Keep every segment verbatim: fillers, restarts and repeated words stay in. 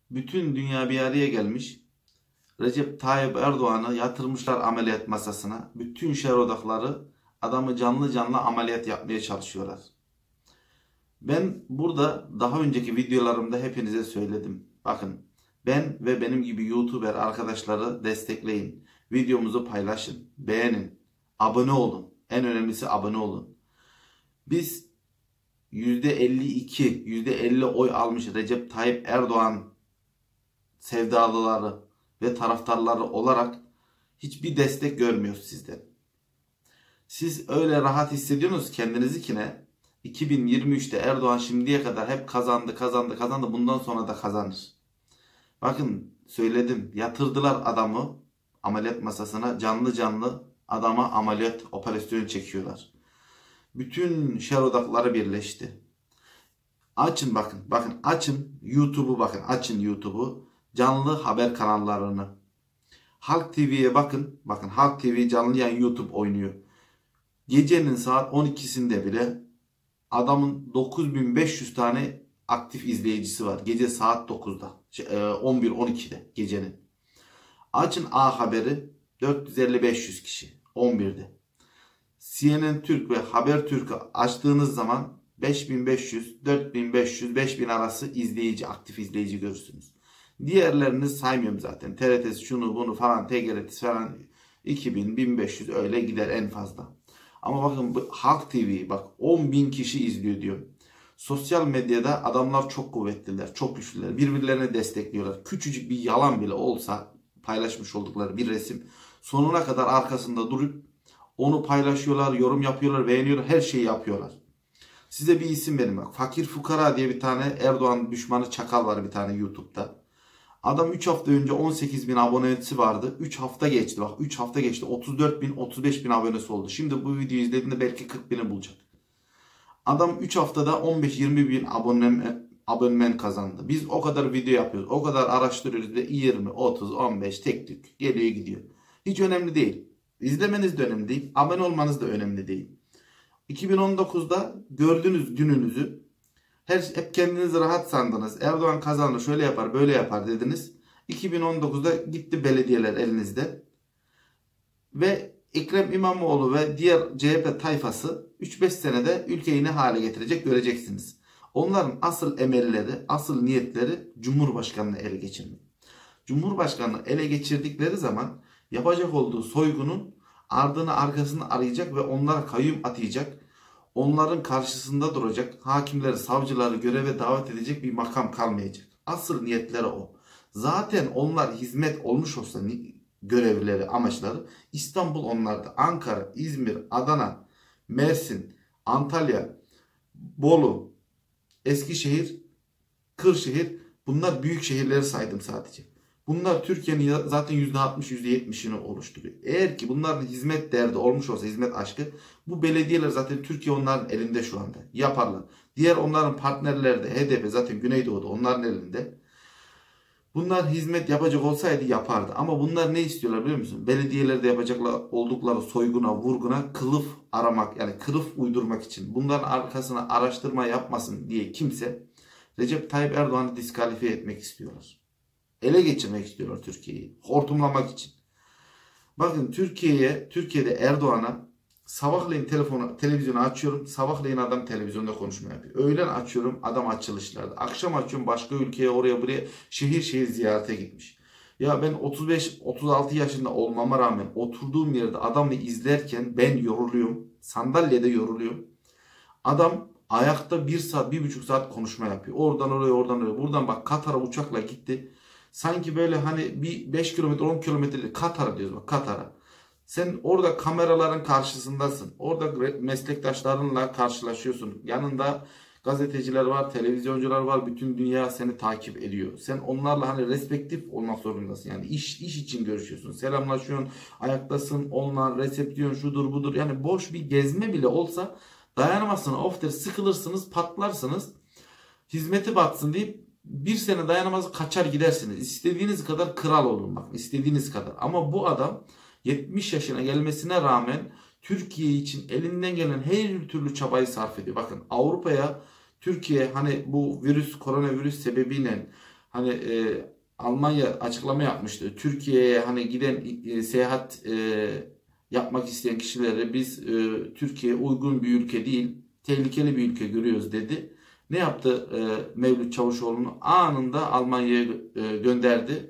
Bütün dünya bir araya gelmiş. Recep Tayyip Erdoğan'ı yatırmışlar ameliyat masasına. Bütün şer odakları adamı canlı canlı ameliyat yapmaya çalışıyorlar. Ben burada daha önceki videolarımda hepinize söyledim. Bakın, ben ve benim gibi YouTuber arkadaşları destekleyin. Videomuzu paylaşın, beğenin, abone olun. En önemlisi abone olun. Biz yüzde elli iki, yüzde elli oy almış Recep Tayyip Erdoğan sevdalıları ve taraftarları olarak hiçbir destek görmüyoruz sizden. Siz öyle rahat hissediyorsunuz kendinizi ki ne? iki bin yirmi üçte Erdoğan şimdiye kadar hep kazandı, kazandı, kazandı. Bundan sonra da kazanır. Bakın, söyledim. Yatırdılar adamı ameliyat masasına. Canlı canlı adama ameliyat operasyonu çekiyorlar. Bütün şer odakları birleşti. Açın bakın. Bakın açın YouTube'u bakın. Açın YouTube'u. Canlı haber kanallarını. Halk T V'ye bakın. Bakın Halk T V canlı yayın YouTube oynuyor. Gecenin saat on ikisinde bile adamın dokuz bin beş yüz tane aktif izleyicisi var. Gece saat dokuzda. on bir on ikide gecenin. Açın A Haber'i, dört yüz elli beş yüz kişi. on birde. C N N Türk ve Habertürk'ü açtığınız zaman beş bin beş yüz, dört bin beş yüz, beş bin arası izleyici, aktif izleyici görürsünüz. Diğerlerini saymıyorum zaten. T R T'si şunu bunu falan, T G R T'si falan iki bin, bin beş yüz öyle gider en fazla. Ama bakın bu Halk T V bak on bin kişi izliyor diyor. Sosyal medyada adamlar çok kuvvetliler, çok güçlüler. Birbirlerine destekliyorlar. Küçücük bir yalan bile olsa paylaşmış oldukları bir resim sonuna kadar arkasında durup onu paylaşıyorlar, yorum yapıyorlar, beğeniyorlar, her şeyi yapıyorlar. Size bir isim verin bak. Fakir Fukara diye bir tane Erdoğan düşmanı çakal var bir tane YouTube'da. Adam üç hafta önce on sekiz bin abonesi vardı. üç hafta geçti bak. üç hafta geçti. otuz dört bin, otuz beş bin abonesi oldu. Şimdi bu videoyu izlediğinde belki kırk bini bulacak. Adam üç haftada on beş yirmi bin abonem, abonmen kazandı. Biz o kadar video yapıyoruz. O kadar araştırıyoruz ve yirmi, otuz, on beş tek tük geliyor gidiyor. Hiç önemli değil. İzlemeniz de önemli değil. Abone olmanız da önemli değil. iki bin on dokuzda gördüğünüz gününüzü her, hep kendinizi rahat sandınız. Erdoğan kazanır, şöyle yapar, böyle yapar dediniz. iki bin on dokuzda gitti belediyeler elinizde. Ve Ekrem İmamoğlu ve diğer C H P tayfası üç beş senede ülkeyi ne hale getirecek göreceksiniz. Onların asıl emelleri, asıl niyetleri Cumhurbaşkanı'nı ele geçirmek. Cumhurbaşkanı'nı ele geçirdikleri zaman yapacak olduğu soygunun ardını arkasını arayacak ve onlara kayyum atayacak. Onların karşısında duracak, hakimleri, savcıları göreve davet edecek bir makam kalmayacak. Asıl niyetleri o. Zaten onlar hizmet olmuş olsa görevleri, amaçları İstanbul onlarda. Ankara, İzmir, Adana, Mersin, Antalya, Bolu, Eskişehir, Kırşehir, bunlar büyük şehirleri saydım sadece. Bunlar Türkiye'nin zaten yüzde altmış yüzde yetmişini oluşturuyor. Eğer ki bunların hizmet derdi olmuş olsa, hizmet aşkı, bu belediyeler zaten Türkiye onların elinde şu anda. Yaparlar. Diğer onların partnerleri de H D P zaten Güneydoğu'da onların elinde. Bunlar hizmet yapacak olsaydı yapardı. Ama bunlar ne istiyorlar biliyor musun? Belediyelerde yapacaklar oldukları soyguna, vurguna kılıf aramak, yani kılıf uydurmak için. Bunların arkasına araştırma yapmasın diye kimse Recep Tayyip Erdoğan'ı diskalifiye etmek istiyorlar. Ele geçirmek istiyorlar Türkiye'yi. Hortumlamak için. Bakın Türkiye'ye, Türkiye'de Erdoğan'a sabahleyin telefonu, televizyonu açıyorum. Sabahleyin adam televizyonda konuşma yapıyor. Öğlen açıyorum, adam açılışlarda. Akşam açıyorum, başka ülkeye, oraya buraya şehir şehir ziyarete gitmiş. Ya ben otuz beş otuz altı yaşında olmama rağmen oturduğum yerde adamı izlerken ben yoruluyorum. Sandalyede yoruluyorum. Adam ayakta bir saat, bir buçuk saat konuşma yapıyor. Oradan oraya, oradan oraya. Buradan bak Katar'a uçakla gitti. Sanki böyle hani bir beş kilometre, on kilometre Katar'a diyoruz bak, Katar'a. Sen orada kameraların karşısındasın. Orada meslektaşlarınla karşılaşıyorsun. Yanında gazeteciler var, televizyoncular var. Bütün dünya seni takip ediyor. Sen onlarla hani respektif olmak zorundasın. Yani iş iş için görüşüyorsun. Selamlaşıyorsun, ayaktasın. Onlar resepsiyon şudur budur. Yani boş bir gezme bile olsa dayanamazsın. Of der, sıkılırsınız, patlarsınız. Hizmeti batsın deyip bir sene dayanamaz, kaçar gidersiniz. İstediğiniz kadar kral olun bak, istediğiniz kadar. Ama bu adam yetmiş yaşına gelmesine rağmen Türkiye için elinden gelen her türlü çabayı sarf ediyor. Bakın Avrupa'ya Türkiye hani bu virüs, koronavirüs sebebiyle hani e, Almanya açıklama yapmıştı. Türkiye'ye hani giden e, seyahat e, yapmak isteyen kişileri biz e, Türkiye uygun bir ülke değil, tehlikeli bir ülke görüyoruz dedi. Ne yaptı e, Mevlüt Çavuşoğlu'nu? Anında Almanya'ya e, gönderdi.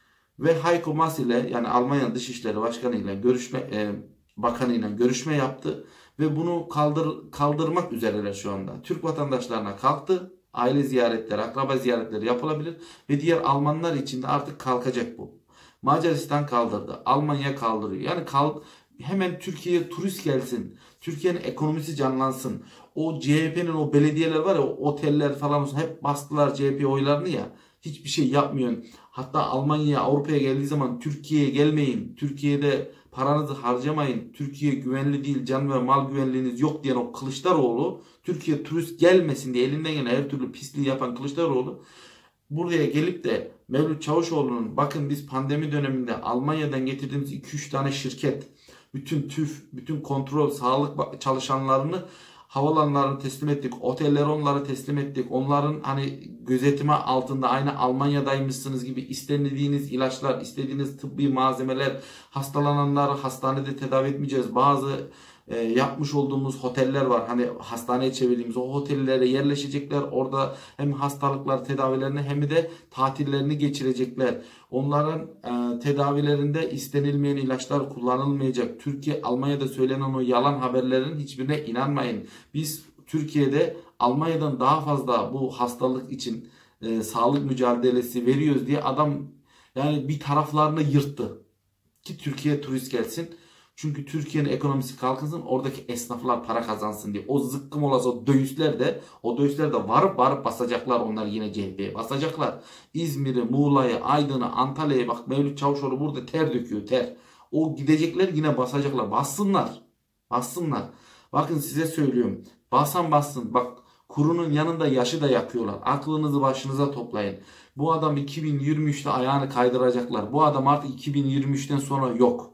Ve Heiko Maas ile, yani Almanya Dışişleri Başkanı ile görüşme e, Bakanı ile görüşme yaptı ve bunu kaldır kaldırmak üzereler şu anda. Türk vatandaşlarına kalktı. Aile ziyaretleri, akraba ziyaretleri yapılabilir ve diğer Almanlar için de artık kalkacak bu. Macaristan kaldırdı, Almanya kaldırıyor. Yani kal hemen Türkiye'ye turist gelsin. Türkiye'nin ekonomisi canlansın. O C H P'nin o belediyeler var ya, o oteller falan olsun, hep bastılar C H P oylarını ya. Hiçbir şey yapmıyor. Hatta Almanya'ya, Avrupa'ya geldiği zaman Türkiye'ye gelmeyin. Türkiye'de paranızı harcamayın. Türkiye güvenli değil, can ve mal güvenliğiniz yok diyen o Kılıçdaroğlu, Türkiye turist gelmesin diye elinden gelen her türlü pisliği yapan Kılıçdaroğlu, buraya gelip de Mevlüt Çavuşoğlu'nun bakın biz pandemi döneminde Almanya'dan getirdiğimiz iki üç tane şirket, bütün TÜV, bütün kontrol, sağlık çalışanlarını havalanlarını teslim ettik. Otelleri onlara teslim ettik. Onların hani gözetimi altında aynı Almanya'daymışsınız gibi istediğiniz ilaçlar, istediğiniz tıbbi malzemeler, hastalananları hastanede tedavi etmeyeceğiz. Bazı e, yapmış olduğumuz oteller var. Hani hastaneye çevirdiğimiz o otellere yerleşecekler. Orada hem hastalıklar tedavilerini hem de tatillerini geçirecekler. Onların e, tedavilerinde istenilmeyen ilaçlar kullanılmayacak. Türkiye, Almanya'da söylenen o yalan haberlerin hiçbirine inanmayın. Biz Türkiye'de Almanya'dan daha fazla bu hastalık için e, sağlık mücadelesi veriyoruz diye adam yani bir taraflarını yırttı. Ki Türkiye'ye turist gelsin. Çünkü Türkiye'nin ekonomisi kalkınsın, oradaki esnaflar para kazansın diye. O zıkkım olası o dövüşler de, o dövüşler de varıp varıp basacaklar onlar yine C H P'ye. Basacaklar. İzmir'i, Muğla'yı, Aydın'ı, Antalya'yı, bak Mevlüt Çavuşoğlu burada ter döküyor, ter. O gidecekler yine basacaklar. Bassınlar. Bassınlar. Bakın size söylüyorum. Basan bassın. Bak kurunun yanında yaşı da yakıyorlar. Aklınızı başınıza toplayın. Bu adam iki bin yirmi üçte ayağını kaydıracaklar. Bu adam artık iki bin yirmi üçten sonra yok.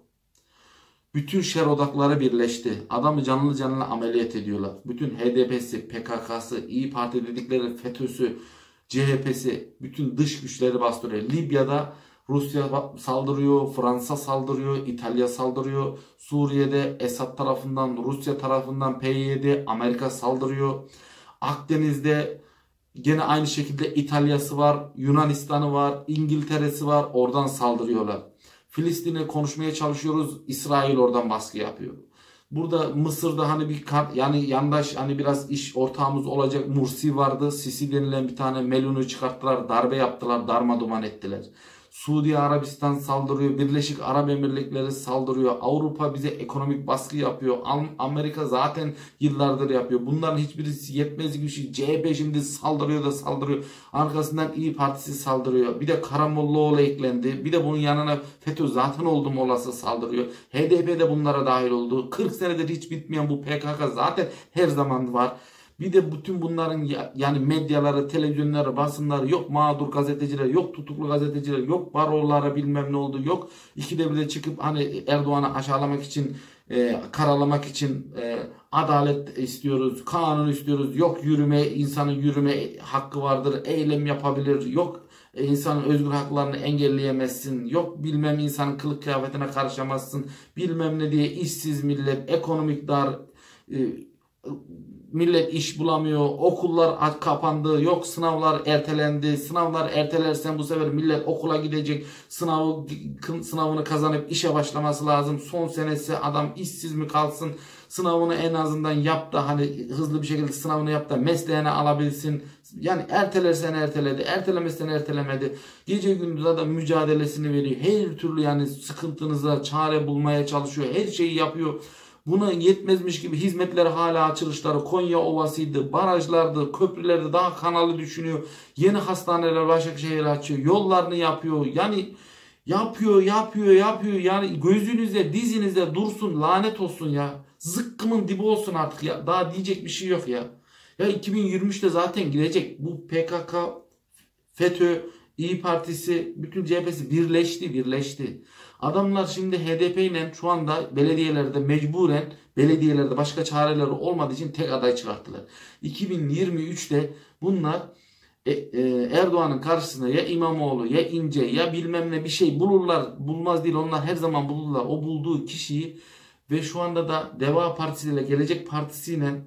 Bütün şer odakları birleşti. Adamı canlı canlı ameliyat ediyorlar. Bütün H D P'si, P K K'sı, İyi Parti dedikleri FETÖ'sü, C H P'si, bütün dış güçleri bastırıyor. Libya'da Rusya saldırıyor, Fransa saldırıyor, İtalya saldırıyor. Suriye'de Esad tarafından, Rusya tarafından P Y D, Amerika saldırıyor. Akdeniz'de gene aynı şekilde İtalya'sı var, Yunanistan'ı var, İngiltere'si var. Oradan saldırıyorlar. Filistin'e konuşmaya çalışıyoruz. İsrail oradan baskı yapıyor. Burada Mısır'da hani bir yani yandaş hani biraz iş ortağımız olacak Mursi vardı. Sisi denilen bir tane melunu çıkarttılar. Darbe yaptılar. Darmaduman ettiler. Suudi Arabistan saldırıyor. Birleşik Arap Emirlikleri saldırıyor. Avrupa bize ekonomik baskı yapıyor. Amerika zaten yıllardır yapıyor. Bunların hiçbirisi yetmez bir şey. C H P şimdi saldırıyor da saldırıyor. Arkasından İyi Partisi saldırıyor. Bir de Karamollaoğlu eklendi. Bir de bunun yanına FETÖ zaten oldu mu olası saldırıyor. H D P de bunlara dahil oldu. kırk senedir hiç bitmeyen bu P K K zaten her zaman var. Bir de bütün bunların yani medyaları, televizyonları, basınları, yok mağdur gazeteciler, yok tutuklu gazeteciler, yok barolara bilmem ne oldu, yok ikide bir de çıkıp hani Erdoğan'ı aşağılamak için, e, karalamak için e, adalet istiyoruz, kanun istiyoruz, yok yürüme, insanın yürüme hakkı vardır, eylem yapabilir, yok e, insanın özgür haklarını engelleyemezsin, yok bilmem insanın kılık kıyafetine karışamazsın, bilmem ne diye işsiz millet, ekonomik dar, e, millet iş bulamıyor, okullar kapandı, yok sınavlar ertelendi, sınavlar ertelersen bu sefer millet okula gidecek, sınavı sınavını kazanıp işe başlaması lazım, son senesi adam işsiz mi kalsın, sınavını en azından yap da hani hızlı bir şekilde sınavını yap da mesleğine alabilsin. Yani ertelersen erteledi, ertelemezsen ertelemedi. Gece gündüz adam mücadelesini veriyor. Her türlü yani sıkıntınıza çare bulmaya çalışıyor. Her şeyi yapıyor. Buna yetmezmiş gibi hizmetleri hala açılışları, Konya Ovası'ydı, barajlardı, köprülerdi, daha kanalı düşünüyor. Yeni hastaneler Başakşehir açıyor, yollarını yapıyor. Yani yapıyor, yapıyor, yapıyor. Yani gözünüzde, dizinizde dursun, lanet olsun ya. Zıkkımın dibi olsun artık ya. Daha diyecek bir şey yok ya. Ya iki bin yirmi üçte zaten gidecek. Bu P K K, FETÖ, İyi Partisi, bütün C H P'si birleşti, birleşti. Adamlar şimdi H D P ile şu anda belediyelerde mecburen, belediyelerde başka çareleri olmadığı için tek aday çıkarttılar. iki bin yirmi üçte bunlar E, e, Erdoğan'ın karşısına ya İmamoğlu ya İnce ya bilmem ne bir şey bulurlar. Bulmaz değil, onlar her zaman bulurlar. O bulduğu kişiyi ve şu anda da Deva Partisi ile Gelecek Partisi ile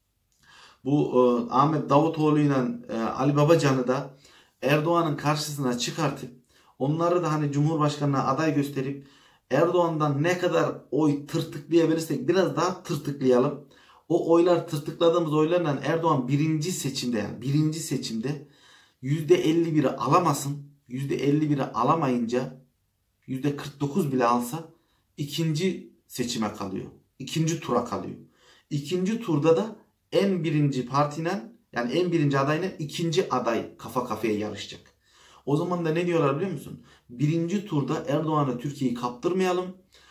bu e, Ahmet Davutoğlu ile e, Ali Babacan'ı da Erdoğan'ın karşısına çıkartıp onları da hani Cumhurbaşkanı'na aday gösterip Erdoğan'dan ne kadar oy tırtıklayabilirsek biraz daha tırtıklayalım. O oylar, tırtıkladığımız oylarla Erdoğan birinci seçimde, yani birinci seçimde yüzde elli biri alamasın. yüzde elli biri alamayınca yüzde kırk dokuz bile alsa ikinci seçime kalıyor. İkinci tura kalıyor. İkinci turda da en birinci partiden, yani en birinci adayla ikinci aday kafa kafaya yarışacak. O zaman da ne diyorlar biliyor musun? Birinci turda Erdoğan'a Türkiye'yi kaptırmayalım.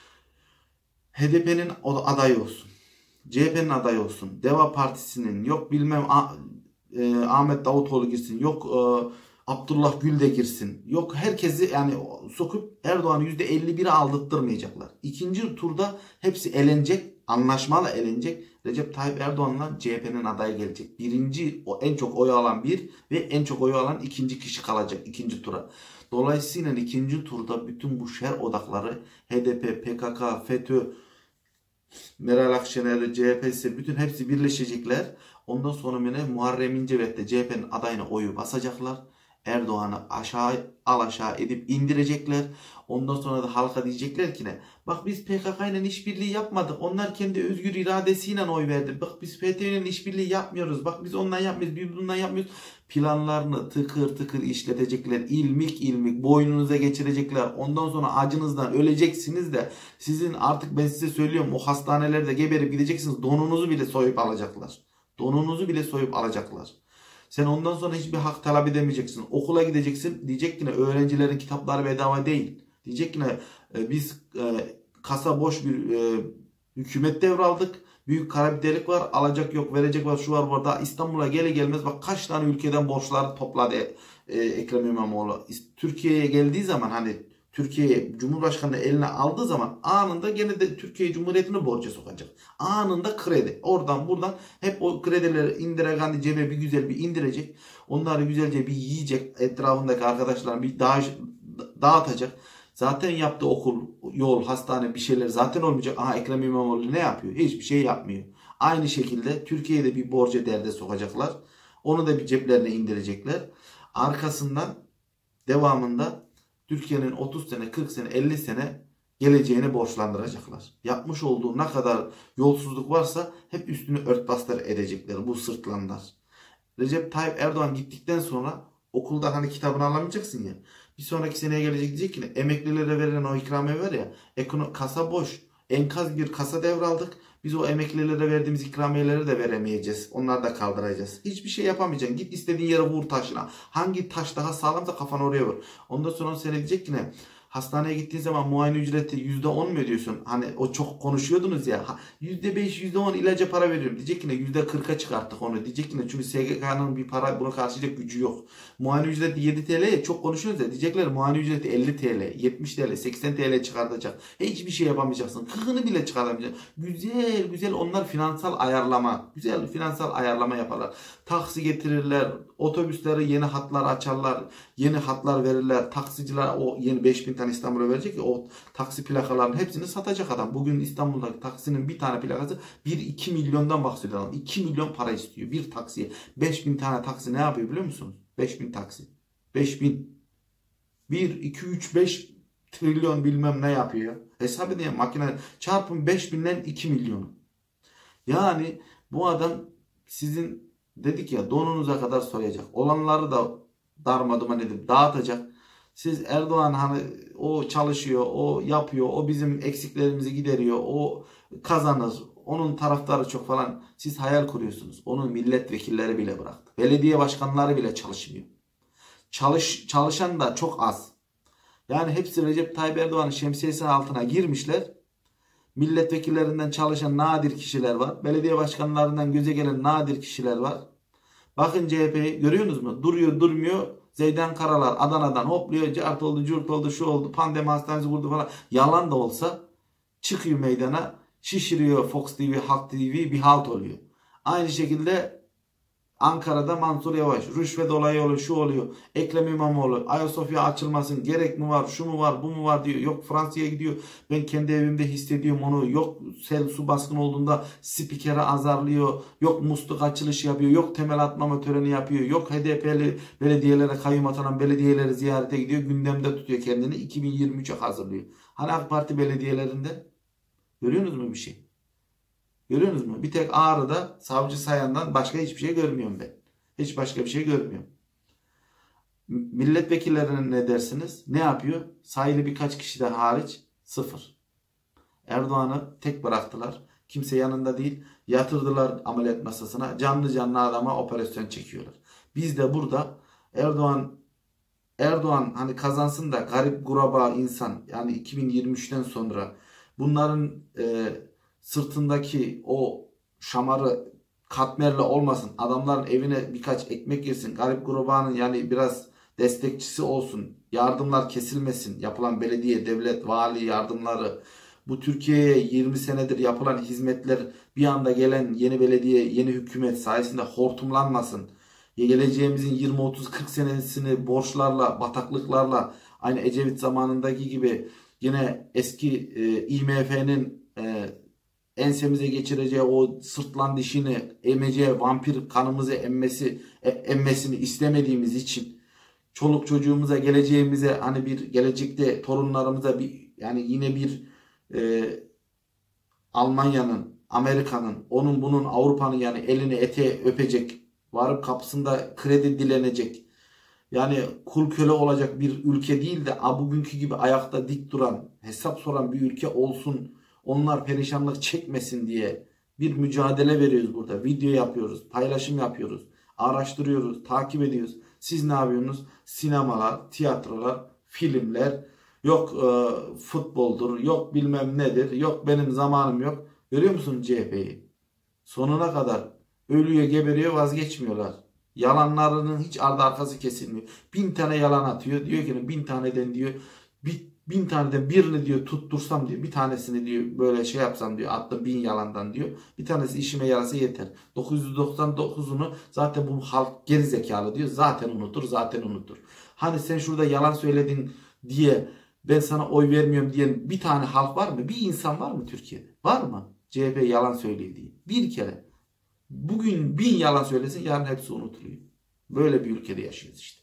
H D P'nin adayı olsun. C H P'nin adayı olsun. Deva Partisi'nin, yok bilmem e, Ahmet Davutoğlu girsin. Yok e, Abdullah Gül de girsin. Yok herkesi yani sokup Erdoğan'ı yüzde elli biri aldırtmayacaklar. İkinci turda hepsi elenecek. Anlaşmalı elenecek. Recep Tayyip Erdoğan'la C H P'nin adayı gelecek. Birinci, o en çok oy alan bir ve en çok oy alan ikinci kişi kalacak ikinci tura. Dolayısıyla ikinci turda bütün bu şer odakları H D P, P K K, FETÖ, Meral Akşener, C H P'si bütün hepsi birleşecekler. Ondan sonra yine Muharrem İnce ve C H P'nin adayına oyu basacaklar. Erdoğan'ı aşağı al aşağı edip indirecekler. Ondan sonra da halka diyecekler ki ne? Bak biz P K K ile işbirliği yapmadık. Onlar kendi özgür iradesiyle oy verdi. Bak biz F E T Ö ile işbirliği yapmıyoruz. Bak biz ondan yapmıyoruz. Biz bundan yapmıyoruz. Planlarını tıkır tıkır işletecekler. İlmik ilmik boynunuza geçirecekler. Ondan sonra acınızdan öleceksiniz de sizin artık, ben size söylüyorum, o hastanelerde geberip gideceksiniz. Donunuzu bile soyup alacaklar. Donunuzu bile soyup alacaklar. Sen ondan sonra hiçbir hak talep edemeyeceksin. Okula gideceksin. Diyecek ki ne? Öğrencilerin kitapları bedava değil. Diyecek ki ne? E, biz e, kasa boş bir e, hükümet devraldık. Büyük kara bir delik var. Alacak yok, verecek var, şu var burada. İstanbul'a gele gelmez bak kaç tane ülkeden borçlar topladı e, Ekrem İmamoğlu. Türkiye'ye geldiği zaman, hani Türkiye'ye Cumhurbaşkanı eline aldığı zaman anında gene de Türkiye Cumhuriyeti'ni borca sokacak. Anında kredi. Oradan buradan hep o kredileri Indira Gandhi cebe bir güzel bir indirecek. Onları güzelce bir yiyecek. Etrafındaki arkadaşlarına bir daha dağıtacak. Zaten yaptığı okul, yol, hastane bir şeyler zaten olmayacak. Aha Ekrem İmamoğlu ne yapıyor? Hiçbir şey yapmıyor. Aynı şekilde Türkiye'de bir borca derde sokacaklar. Onu da bir ceplerine indirecekler. Arkasından devamında Türkiye'nin otuz sene, kırk sene, elli sene geleceğini borçlandıracaklar. Yapmış olduğu ne kadar yolsuzluk varsa hep üstünü örtbaslar edecekler bu sırtlanlar. Recep Tayyip Erdoğan gittikten sonra okulda hani kitabını alamayacaksın ya. Bir sonraki seneye gelecek, diyecek ki ne? Emeklilere verilen o ikramiye var ya. Ekono, kasa boş. Enkaz bir kasa devraldık. Biz o emeklilere verdiğimiz ikramiyeleri de veremeyeceğiz. Onları da kaldıracağız. Hiçbir şey yapamayacaksın. Git istediğin yere vur taşına. Hangi taş daha sağlamsa kafanı oraya vur. Ondan sonra sene diyecek ki ne? Hastaneye gittiğin zaman muayene ücreti yüzde on mu ödüyorsun? Hani o çok konuşuyordunuz ya. yüzde beş, yüzde on ilaca para veriyorum. Diyecek ki ne? yüzde kırka çıkarttık onu. Diyecek ki ne? Çünkü S G K'nın bir para bunu karşılayacak gücü yok. Muayene ücreti yedi T L'ye çok konuşuyoruz ya. Diyecekler muayene ücreti elli T L, yetmiş T L, seksen T L çıkartacak. Hiçbir şey yapamayacaksın. Kıkını bile çıkaramayacaksın. Güzel güzel onlar finansal ayarlama. Güzel finansal ayarlama yaparlar. Taksi getirirler. Otobüsleri yeni hatlar açarlar. Yeni hatlar verirler. Taksiciler o yeni beş bin tane İstanbul'a verecek ya, o taksi plakalarının hepsini satacak adam. Bugün İstanbul'daki taksinin bir tane plakası bir iki milyondan bahsediyor. iki milyon para istiyor bir taksiye. beş bin tane taksi ne yapıyor biliyor musunuz? beş bin taksi. beş bin. bir, iki, üç, beş trilyon bilmem ne yapıyor. Hesap edin makine çarpın beş binden iki milyonu. Yani bu adam sizin dedik ya donunuza kadar soyacak. Olanları da darmaduman edip dağıtacak. Siz Erdoğan hani o çalışıyor, o yapıyor, o bizim eksiklerimizi gideriyor, o kazanır, onun taraftarı çok falan. Siz hayal kuruyorsunuz. Onun milletvekilleri bile bıraktı. Belediye başkanları bile çalışmıyor. Çalış, çalışan da çok az. Yani hepsi Recep Tayyip Erdoğan'ın şemsiyesi altına girmişler. Milletvekillerinden çalışan nadir kişiler var. Belediye başkanlarından göze gelen nadir kişiler var. Bakın C H P'yi görüyorsunuz mu? Duruyor durmuyor. Zeydan Karalar Adana'dan hopluyor. Cart oldu, cürt oldu, şu oldu. Pandemi hastanesi kurdu falan. Yalan da olsa çıkıyor meydana. Şişiriyor Fox T V, Halk T V, bir halt oluyor. Aynı şekilde Ankara'da Mansur Yavaş, rüşvet olayı oluyor, şu oluyor. Ekrem İmamoğlu, Ayasofya açılmasın, gerek mi var, şu mu var, bu mu var diyor. Yok Fransa'ya gidiyor, ben kendi evimde hissediyorum onu. Yok sel su baskını olduğunda spikere azarlıyor. Yok musluk açılış yapıyor. Yok temel atmama töreni yapıyor. Yok H D P'li belediyelere kayyum atanan belediyeleri ziyarete gidiyor. Gündemde tutuyor kendini. iki bin yirmi üçe hazırlıyor. Hani AK Parti belediyelerinde görüyorsunuz mu bir şey? Görüyorsunuz mu? Bir tek Ağrı'da Savcı Sayan'dan başka hiçbir şey görmüyorum ben. Hiç başka bir şey görmüyorum. Milletvekillerine ne dersiniz? Ne yapıyor? Sayılı birkaç kişiden hariç sıfır. Erdoğan'ı tek bıraktılar. Kimse yanında değil. Yatırdılar ameliyat masasına. Canlı canlı adama operasyon çekiyorlar. Biz de burada Erdoğan Erdoğan hani kazansın da garip guraba insan, yani iki bin yirmi üçten sonra bunların e, sırtındaki o şamarı katmerli olmasın. Adamların evine birkaç ekmek yesin. Garip gurabanın yani biraz destekçisi olsun. Yardımlar kesilmesin. Yapılan belediye, devlet, vali yardımları. Bu Türkiye'ye yirmi senedir yapılan hizmetler bir anda gelen yeni belediye, yeni hükümet sayesinde hortumlanmasın. Geleceğimizin yirmi otuz kırk senesini borçlarla, bataklıklarla, aynı Ecevit zamanındaki gibi yine eski e, I M F'nin e, ensemize geçireceği o sırtlan dişini emeceği, vampir kanımızı emmesi e, emmesini istemediğimiz için çoluk çocuğumuza, geleceğimize, hani bir gelecekte torunlarımıza bir yani yine bir e, Almanya'nın, Amerika'nın, onun bunun, Avrupa'nın yani elini eteği öpecek, varıp kapısında kredi dilenecek, yani kul köle olacak bir ülke değil de a, bugünkü gibi ayakta dik duran, hesap soran bir ülke olsun, onlar perişanlık çekmesin diye bir mücadele veriyoruz burada. Video yapıyoruz, paylaşım yapıyoruz, araştırıyoruz, takip ediyoruz. Siz ne yapıyorsunuz? Sinemalar, tiyatrolar, filmler, yok e, futboldur, yok bilmem nedir, yok benim zamanım yok. Görüyor musun C H P'yi? Sonuna kadar ölüyor, geberiyor, vazgeçmiyorlar. Yalanlarının hiç ardı arkası kesilmiyor. Bin tane yalan atıyor. Diyor ki bin taneden diyor bir, bin taneden birini diyor tuttursam diyor. Bir tanesini diyor böyle şey yapsam diyor. Attım bin yalandan diyor. Bir tanesi işime yarasa yeter. dokuz yüz doksan dokuzunu zaten bu halk geri zekalı diyor. Zaten unutur, zaten unutur. Hani sen şurada yalan söyledin diye ben sana oy vermiyorum diyen bir tane halk var mı? Bir insan var mı Türkiye'de? Var mı? C H P yalan söylüyor diye. Bir kere. Bugün bin yalan söylesin, yarın hepsi unutuluyor. Böyle bir ülkede yaşıyoruz işte.